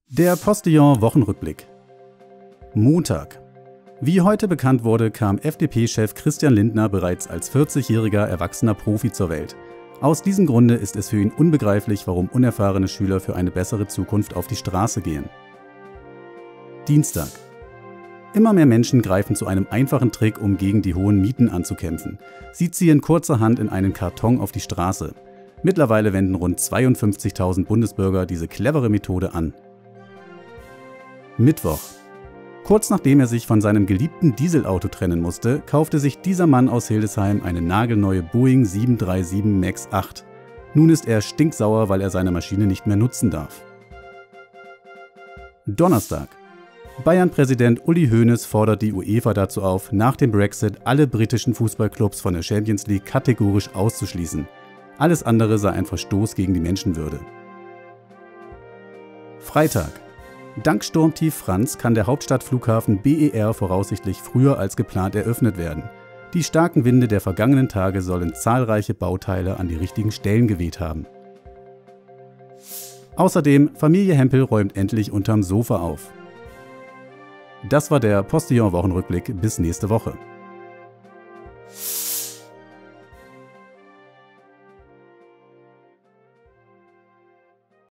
Der Postillon-Wochenrückblick. Montag. Wie heute bekannt wurde, kam FDP-Chef Christian Lindner bereits als 40-jähriger erwachsener Profi zur Welt. Aus diesem Grunde ist es für ihn unbegreiflich, warum unerfahrene Schüler für eine bessere Zukunft auf die Straße gehen. Dienstag. Immer mehr Menschen greifen zu einem einfachen Trick, um gegen die hohen Mieten anzukämpfen. Sie ziehen kurzerhand in einen Karton auf die Straße. Mittlerweile wenden rund 52.000 Bundesbürger diese clevere Methode an. Mittwoch. Kurz nachdem er sich von seinem geliebten Dieselauto trennen musste, kaufte sich dieser Mann aus Hildesheim eine nagelneue Boeing 737 MAX 8. Nun ist er stinksauer, weil er seine Maschine nicht mehr nutzen darf. Donnerstag. Bayern-Präsident Uli Hoeneß fordert die UEFA dazu auf, nach dem Brexit alle britischen Fußballclubs von der Champions League kategorisch auszuschließen. Alles andere sei ein Verstoß gegen die Menschenwürde. Freitag. Dank Sturmtief Franz kann der Hauptstadtflughafen BER voraussichtlich früher als geplant eröffnet werden. Die starken Winde der vergangenen Tage sollen zahlreiche Bauteile an die richtigen Stellen geweht haben. Außerdem, Familie Hempel räumt endlich unterm Sofa auf. Das war der Postillon-Wochenrückblick. Bis nächste Woche.